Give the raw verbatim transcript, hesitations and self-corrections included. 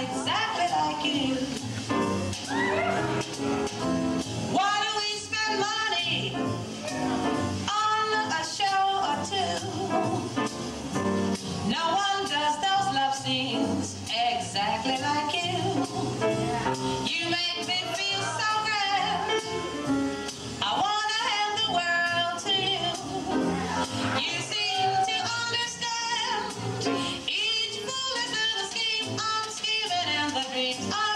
exactly like you. Why do we spend money on a show or two? No one does those love scenes exactly like you. You make me feel so grand. I wanna hand the world to you. You seem to understand each foolish little scheme I'm scheming and the dreams I'm